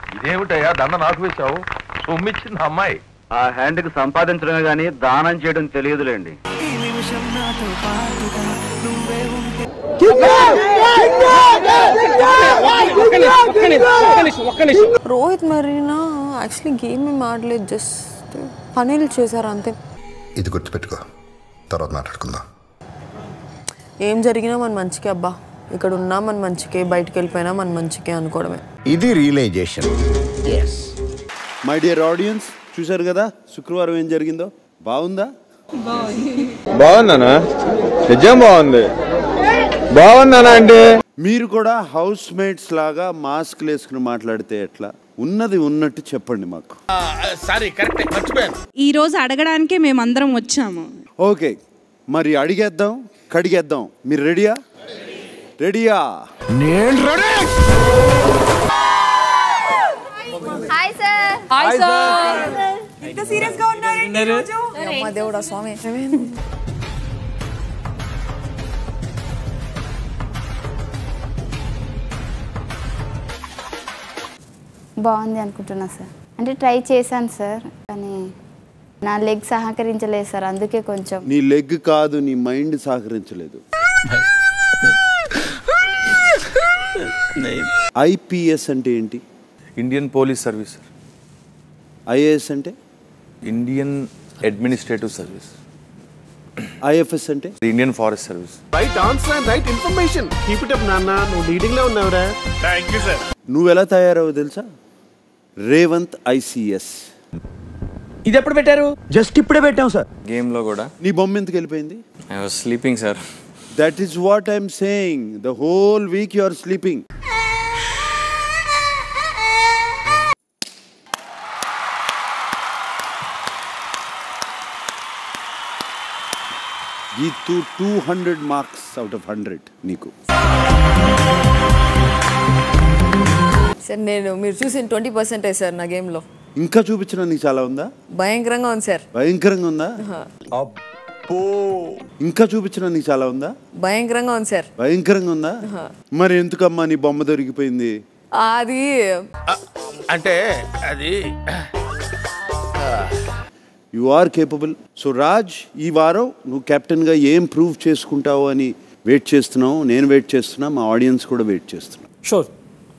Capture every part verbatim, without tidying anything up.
ఇదేమిటయ్యా దండ నాకు వేశావు? సొమ్మిచ్చింది అమ్మాయి. ఆ హ్యాండ్కి సంపాదించడమే గానీ దానం చేయడం తెలియదులేండి. రోహిత్ మరీనా యాక్చువల్లీ గేమ్ ఏం ఆడలేదు, జస్ట్ పనులు చేశారు అంతే. ఇది గుర్తుపెట్టుకో, తర్వాత మాట్లాడుకుందాం. ఏం జరిగినా మన మంచికే అబ్బా, ఇక్కడ ఉన్నా మన మంచికే, బయటకు వెళ్ళిపోయినా మన మంచికే అనుకోవడమే. ఇది రియలైజేషన్. మై డియర్ ఆడియన్స్, చూశారు కదా శుక్రవారం ఏం జరిగిందో? బాగుందా? బాగుందనా? నిజం బాగుంది. బాగుందనా అంటే మీరు కూడా హౌస్ మేట్స్ లాగా మాస్క్ వేసుకుని మాట్లాడితే ఎట్లా? ఉన్నది ఉన్నట్టు చెప్పండి మాకు. ఈ రోజు అడగడానికే మేమందరం వచ్చాము. ఓకే, మరి అడిగేద్దాం, కడిగేద్దాం. మీరు రెడీయా? రెడీయా? నేను ready. Hi sir. Hi sir. ఇంత సీరియస్ గా ఉన్నారేంటి ఈ రోజు? అమ్మ దేవుడా స్వామి. బాగుంది అనుకుంటున్నా సార్. అంటే ట్రై చేశాను సార్, కానీ నా లెగ్ సహకరించలేదు సార్, అందుకే కొంచెం. నీ లెగ్ కాదు, నీ మైండ్ సహకరించలేదు. ఐపీఎస్ అంటే ఏంటి? Indian police service. ఐఏఎస్ అంటే? Indian administrative service. ఐఎఫ్ఎస్ అంటే? Indian forest service. Right answer and right information. Keep it up నాన్న, నువ్వు లీడింగ్ లో ఉన్నావురా. Thank you sir. నువ్వు ఎలా తయారవు తెలుసా? రేవంత్ ఐసీఎస్. ఇది ఎప్పుడు పెట్టారు? జస్ట్ ఇప్పుడే పెట్టాం సార్. గేమ్ లో కూడా. నీ బొమ్మ ఎందుకు వెళ్ళిపోయింది? I was sleeping sir. That is what I'm saying. The whole week you are sleeping. Geethu two hundred marks out of hundred నీకు. సార్ నేను మీరు చూసిన ట్వంటీ పర్సెంటే సార్ నా గేమ్లో. ఇంకా చూపించిన నీకు చాలా ఉందా? భయంకరంగా ఉంది సార్. భయంకరంగా ఉందా? అబ్బో. ఇంకా చూపించిన నీకు చాలా ఉందా? భయంకరంగా ఉంది సార్. భయంకరంగా ఉందా? మరి ఎందుకమ్మా నీ బొమ్మ దొరికిపోయింది? అది అంటే అది you are capable. So Raj, ఈ వారం నువ్వు కెప్టెన్గా ఏం ప్రూవ్ చేసుకుంటావు అని వెయిట్ చేస్తున్నావు. నేను వెయిట్ చేస్తున్నా, మా ఆడియన్స్ కూడా వెయిట్ చేస్తున్నా. షూర్.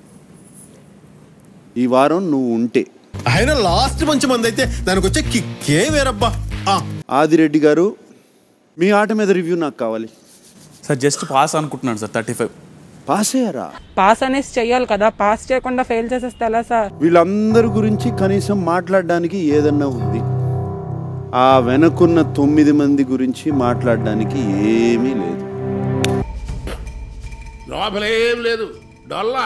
ఈ వారం నువ్వు ఉంటే ఆయన లాస్ట్ మంచి మంది అయితే దానికి వచ్చే కిక్కే వేరబ్బా. ఆదిరెడ్డి గారు, మీ ఆట మీద రివ్యూ నాకు కావాలి సార్. జస్ట్ పాస్ అనుకుంటున్నాను సార్. థర్టీ ఫైవ్ పాస్ అయ్యారా? పాస్ అనేసి చెయ్యాలి కదా, పాస్ చేయకుండా ఫెయిల్ చేసేస్తే ఎలా సార్? వీళ్ళందరి గురించి కనీసం మాట్లాడడానికి ఏదన్నా ఉంది. ఆ వెనకున్న తొమ్మిది మంది గురించి మాట్లాడడానికి ఏమీ లేదు. లోపలేం లేదు, డొల్లా.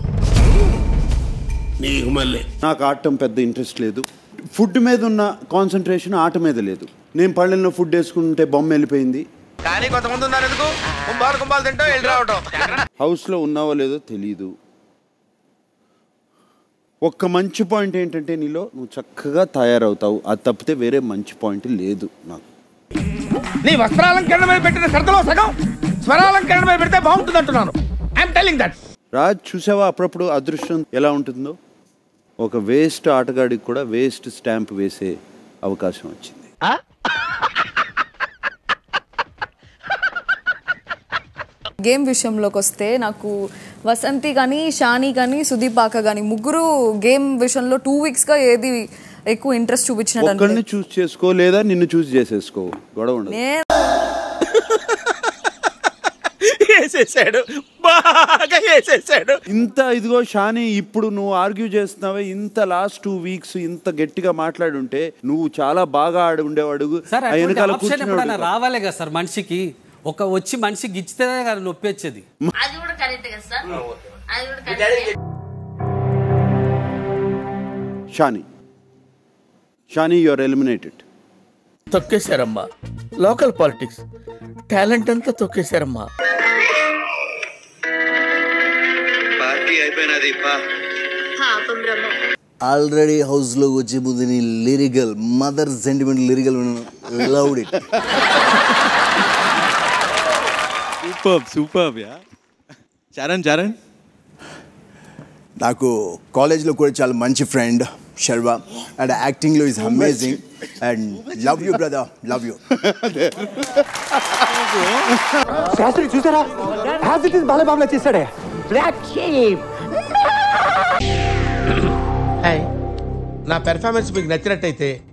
నీకు మళ్ళీ నాకు ఆడటం పెద్ద ఇంట్రెస్ట్ లేదు. ఫుడ్ మీద ఉన్న కాన్సన్ట్రేషన్ ఆట మీద లేదు. నేను పళ్ళెల్లో ఫుడ్ వేసుకుంటే బొమ్మ వెళ్ళిపోయింది. కానీ కొంతమంది ఉన్నారు ఎందుకు కుంభాలు కుంభాలు తింటావు వెళ్ళి రావటం. హౌస్లో ఉన్నావో లేదో తెలీదు. ఒక్క మంచి పాయింట్ ఏంటంటే నీలో నువ్వు చక్కగా తయారవుతావు. అది తప్పితే వేరే మంచి పాయింట్ లేదు నాకు. నీ వస్త్రాలంకరణ మీద పెట్టిన శ్రద్ధలో సగం స్వరాలంకరణ మీద పెడితే బాగుంటుంది అంటున్నాను. I'm telling that. రాజ్, చూసావా అప్పుడప్పుడు అదృష్టం ఎలా ఉంటుందో? ఒక వేస్ట్ ఆటగాడికి కూడా వేస్ట్ స్టాంప్ వేసే అవకాశం వచ్చింది. గేమ్ విషయంలోకి వస్తే నాకు వసంతి కానీ, షాని కానీ, సుదీపాక కానీ ముగ్గురు గేమ్ విషయంలో టూ వీక్స్ గా ఏది ఎక్కువ ఇంట్రెస్ట్ చూపించినట్టు. ఒక్కరిని చూస్ చేసుకో, లేదా నిన్ను చూస్ చేసేసుకో, గొడవ ఉండదు. ఇంత ఇదిగో షాని, ఇప్పుడు నువ్వు ఆర్గ్యూ చేస్తున్నావే, ఇంత లాస్ట్ టూ వీక్స్ ఇంత గట్టిగా మాట్లాడుంటే నువ్వు చాలా బాగా ఆడి ఉండేవాడు. రావాలే కదా సార్ మనిషికి. ఒక వచ్చి మనిషికి ఇచ్చితేనే కదా నొప్పి వచ్చేది. Shani, Shani you are eliminated. తొక్కేశారమ్మా. లోకల్ పాలిటిక్స్ టాలెంట్ అంతా తొక్కేశారమ్మా. పార్టీ అయిపోయినది. ఆల్రెడీ హౌస్ లో వచ్చే ముందు నీ lyrical mother sentiment lyrical loved it. Super super yeah. Charan Charan నాకు కాలేజ్లో కూడా చాలా మంచి ఫ్రెండ్ శర్వ అండ్ యాక్టింగ్లో is amazing and love you brother love you Shastri చూసారా యాజ్ ఇట్ ఇస్ బాలబాబులా చేశాడే బ్లాక్ షీప్. నా పెర్ఫార్మెన్స్ మీకు నచ్చినట్టయితే